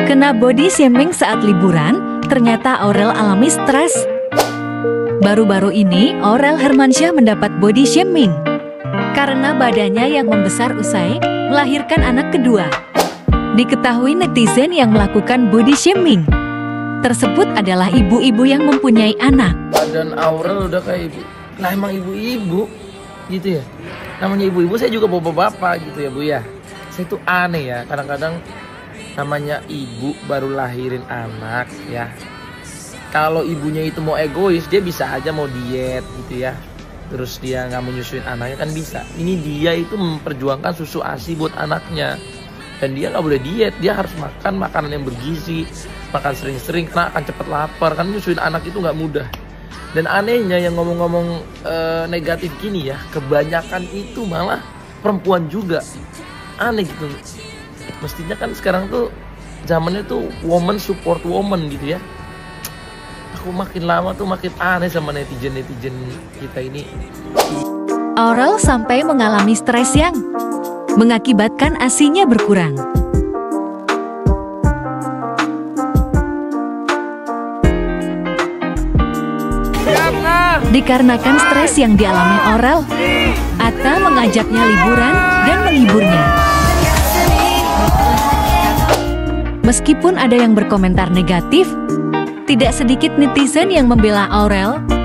Kena body shaming saat liburan, ternyata Aurel alami stres. Baru-baru ini, Aurel Hermansyah mendapat body shaming karena badannya yang membesar usai melahirkan anak kedua. Diketahui netizen yang melakukan body shaming tersebut adalah ibu-ibu yang mempunyai anak. Badan Aurel udah kayak ibu. Nah emang ibu-ibu gitu ya. Namanya ibu-ibu, saya juga bapak-bapak gitu ya Bu ya. Saya itu aneh ya, kadang-kadang namanya ibu baru lahirin anak ya. Kalau ibunya itu mau egois, dia bisa aja mau diet gitu ya. Terus dia nggak mau nyusuin anaknya kan bisa. Ini dia itu memperjuangkan susu ASI buat anaknya. Dan dia nggak boleh diet, dia harus makan makanan yang bergizi, makan sering-sering karena akan cepat lapar. Kan nyusuin anak itu nggak mudah. Dan anehnya yang ngomong-ngomong negatif gini ya, kebanyakan itu malah perempuan juga. Aneh gitu. Mestinya kan sekarang tuh zamannya tuh woman support woman gitu ya. Aku makin lama tuh makin aneh sama netizen-netizen kita ini. Aurel sampai mengalami stres yang mengakibatkan ASI-nya berkurang. Dikarenakan stres yang dialami Aurel, Atta mengajaknya liburan dan menghiburnya. Meskipun ada yang berkomentar negatif, tidak sedikit netizen yang membela Aurel